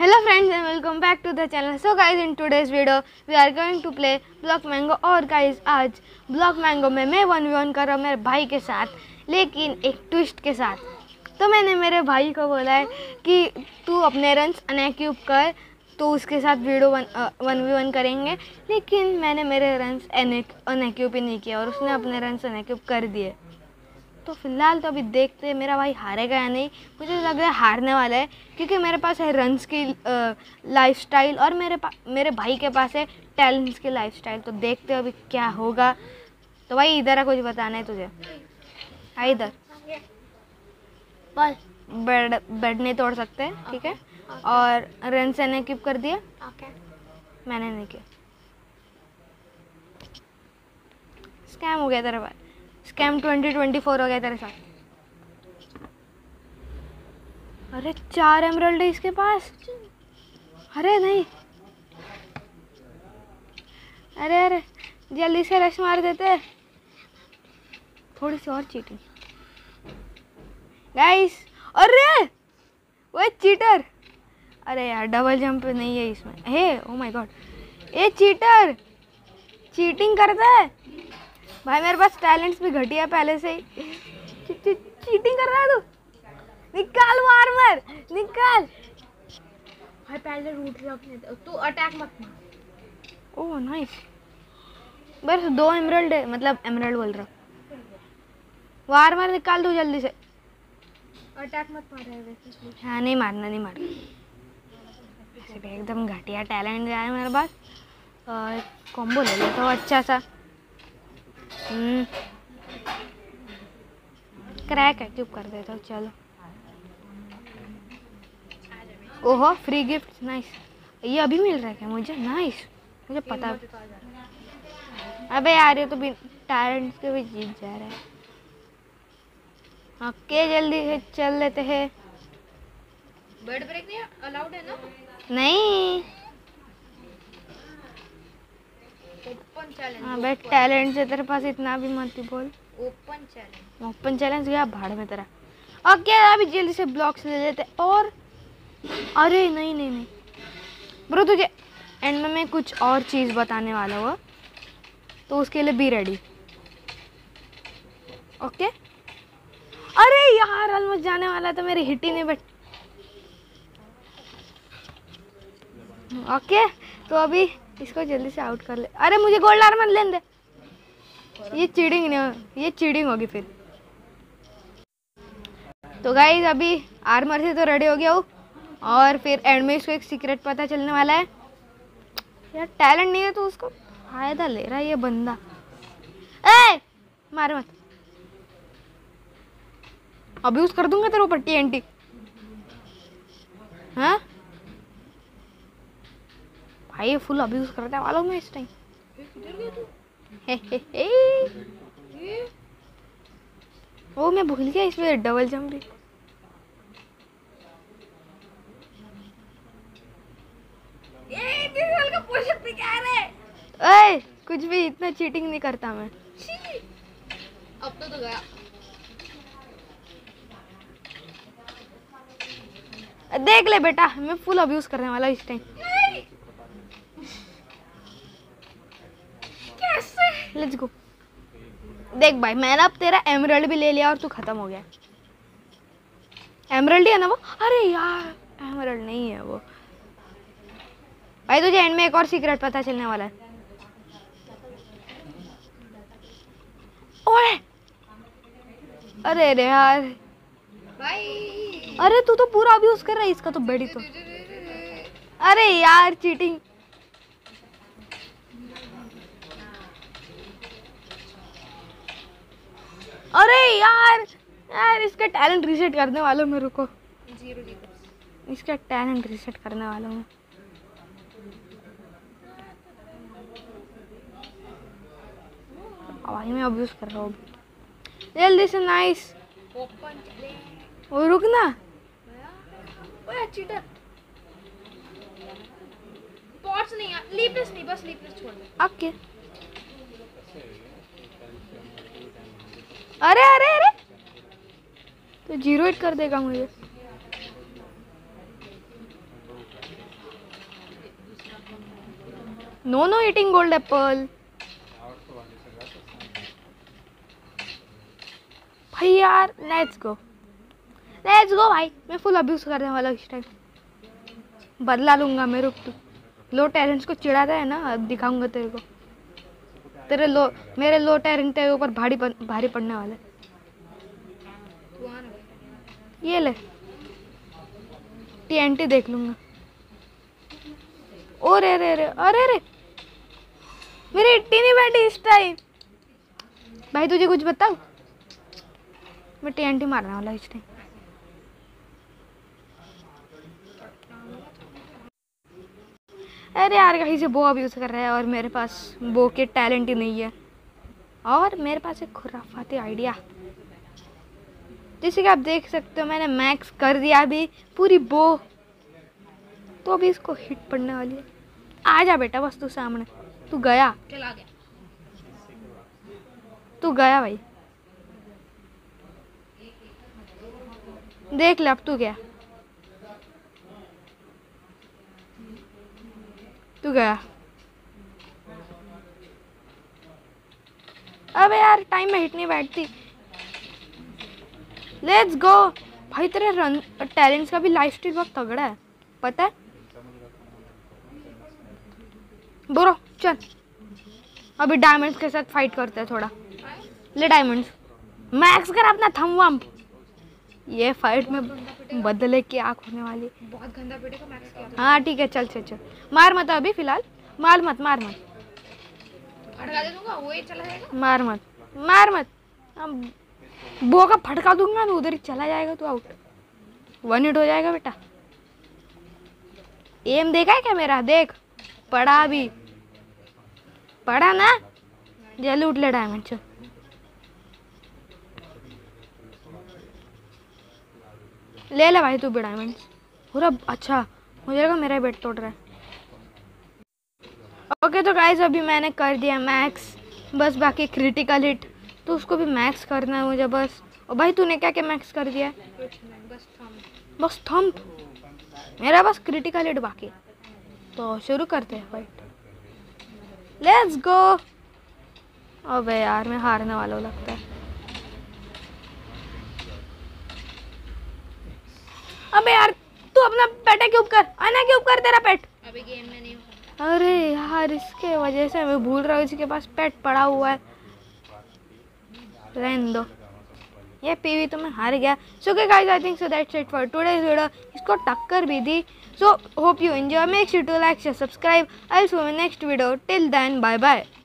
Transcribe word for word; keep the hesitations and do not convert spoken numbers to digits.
Hello friends and welcome back to the channel. So guys, in today's video we are going to play Block Mango. और guys आज Block Mango में मैं one v one कर रहा हूँ मेरे भाई के साथ, लेकिन एक ट्विस्ट के साथ। तो मैंने मेरे भाई को बोला है कि तू अपने रन्स अनएक्यूब कर, तो उसके साथ video one one v one करेंगे। लेकिन मैंने मेरे रन्स अनएक्यूब ही नहीं किया और उसने अपने रन्स अनएक्यूब कर दिए। तो फिलहाल तो अभी देखते हैं मेरा भाई हारेगा या नहीं। मुझे लग रहा है हारने वाला है, क्योंकि मेरे पास है रन्स की लाइफस्टाइल और मेरे पास मेरे भाई के पास है टैलेंट्स की लाइफस्टाइल। तो देखते हैं अभी क्या होगा। तो भाई इधर कुछ बताना है तुझे? हाँ इधर बेड बेड नहीं तोड़ सकते, ठीक है? और रन से ने कीप कर दिया, मैंने नहीं किया। स्कैम हो गया तेरे पास, स्कैम ट्वेंटी ट्वेंटी फोर हो गया तेरे साथ। अरे चार एमरल्ड है इसके पास। अरे नहीं, अरे अरे जल्दी से रश मार देते। थोड़ी सी और चीटिंग गाइस। अरे वो चीटर। अरे यार डबल जंप नहीं है इसमें। हे ओ माय गॉड, ये चीटर चीटिंग करता है भाई। मेरे पास टैलेंट्स भी घटिया पहले से ही। ची, ची, चीटिंग कर रहा है तू। निकाल वार्मर निकाल भाई। पहले रूट रखने दे, तू अटैक मत मार। Oh nice. बस दो एमरल्ड है, मतलब एमरल्ड बोल रहा हूँ। वार्मर निकाल दो जल्दी से। अटैक मत मार रहा है। हाँ नहीं मारना, नहीं मारना। ऐसे भी एकदम घटिया टैलेंट है मेरे पास। और कॉम्बो ले लेता हूँ अच्छा सा। क्रैक एक्टिव कर देता हूँ। चलो ओहो फ्री गिफ्ट नाइस। ये अभी मिल रहा है क्या मुझे? नाइस, मुझे पता। अबे यार ये तो भी टैलेंट्स के भी जीत जा रहा है। ओके जल्दी से चल लेते हैं। बर्ड ब्रेक नहीं अलाउड है ना? नहीं ओपन चैलेंज। हाँ बे टैलेंट से तेरे पास इतना भी मत बोल। ओपन चैलेंज, ओपन चैलेंज गया भाड़ में तेरा। ओके अभी जल्दी से ब्लॉक्स ले लेते। और अरे नहीं नहीं नहीं ब्रो, तुझे एंड में मैं कुछ और चीज़ बताने वाला हुआ, तो उसके लिए बी रेडी। ओके अरे यार ऑलमोस्ट जाने वाला था, मेरी हिट ही नहीं बैठ। ओके तो अभी इसको जल्दी से आउट कर ले। अरे मुझे गोल्ड आर्मर लेने दे। ये चीटिंग नहीं, ये चीटिंग होगी फिर। तो गाइस अभी आर्मर से तो रेडी हो गया हूँ, और फिर एंड में इसको एक सीक्रेट पता चलने वाला है। यार टैलेंट नहीं है तो उसको फायदा ले रहा है ये बंदा। ए मार मत, अब्यूज कर दूंगा तेरे ऊपर टी एन टी। हाँ भाई ये फुल अब्यूज करता है वालों में इस टाइम। हे हे हे वो मैं भूल गया इसमें डबल जंप भी। ये तीस साल का पोषक पे क्या है? ए कुछ भी, इतना चीटिंग नहीं करता मैं। अब तो तो गया। देख ले बेटा, मैं फुल अब्यूज करने वाला इस टाइम। कैसे? Let's go. देख भाई मैंने अब तेरा एमरल्ड भी ले लिया और तू खत्म हो गया। एमरल्ड ही है ना वो? अरे यार एमरल्ड नहीं है वो। भाई तुझे एंड में एक और सीक्रेट पता चलने वाला है। ओए अरे रे यार भाई अरे तू तो पूरा अब्यूज कर रहा है इसका तो बड़ी तो। अरे यार चीटिंग। अरे यार यार इसका टैलेंट रीसेट करने वाला हूँ मैं। रुको, जीरो जीरो इसका टैलेंट रीसेट करने वाला हूँ। भाई मैं अब्यूज कर रहा हूँ जल्दी से। Nice open challenge. वो रुक ना। ओए चीटर। पॉट्स नहीं है, लीपलेस नहीं, बस लीपलेस छोड़ दे। ओके अरे अरे अरे तो जीरो हिट कर देगा मुझे। No no eating gold apple. भाई यार लेट्स गो लेट्स गो भाई, मैं फुल अब्यूज करने वाला इस टाइम, बदला लूंगा मैं। रुक तू लो टैलेंट्स को चिढ़ाता है ना, अब दिखाऊंगा तेरे को। तेरे लो मेरे लो टैलेंट तेरे ऊपर भारी भारी पड़ने वाले। ये ले टीएनटी देख लूंगा। ओ रे रे रे अरे रे मेरी इट्टी नहीं बैठी इस टाइम। भाई तुझे कुछ बताऊं, मैं टीएनटी मारने वाला इस टाइम। अरे यार कहीं से बो अब्यूज कर रहा है और मेरे पास बो के टैलेंट ही नहीं है। और मेरे पास एक खुराफाती आइडिया, जैसे कि आप देख सकते हो मैंने मैक्स कर दिया अभी पूरी बो, तो अभी इसको हिट पड़ने वाली है। आ जा बेटा बस तू सामने। तू गया चला गया। तू गया भाई, देख ले अब तू गया तू गया। अबे यार टाइम में हिट नहीं बैठती। लेट्स गो भाई, तेरे रन टैलेंट्स का भी लाइफ स्टाइल बहुत तगड़ा है पता है। बोरो चल अभी डायमंड्स के साथ फाइट करते हैं थोड़ा। ले डायमंड्स मैक्स कर अपना थम वम्प। ये फाइट में बदले की आंख होने वाली। बहुत गंदा बेटे का मैक्स किया। हाँ ठीक है चल चल चल, मार मत अभी फिलहाल, मार मत मार मत फटका दे दूंगा, वो ही चला जाएगा। मार मत मार मत, अब बो का फटका दूंगा तो उधर ही चला जाएगा, तो आउट वन हिट हो जाएगा बेटा। एम देखा है क्या मेरा, देख पड़ा भी पड़ा ना। जल्दी उठ ले डायमंड चल। ले ले भाई तू भी डायमंड पूरा। अच्छा मुझे लगा मेरा बेट तोड़ रहा है। ओके तो गाइस अभी मैंने कर दिया मैक्स, बस बाकी क्रिटिकल हिट, तो उसको भी मैक्स करना है मुझे बस। और भाई तूने क्या क्या मैक्स कर दिया? बस थम बस थंप, मेरा बस क्रिटिकल हिट बाकी। तो शुरू करते हैं फाइट, लेट्स गो। अबे यार मैं हारने वाला हूँ लगता है। अबे यार तू अपना पेट क्यूब कर, आना क्यूब कर तेरा पेट। अभी गेम में नहीं हो। अरे यार इसके वजह से मैं भूल रहा हूँ इसके पास पेट पड़ा हुआ है। रहने दो, ये पीवी तो मैं हार गया। So okay guys I think so that's it for today's video. इसको टक्कर भी दी। So hope you enjoy, make sure to like share subscribe. I will see you in next video, till then bye bye.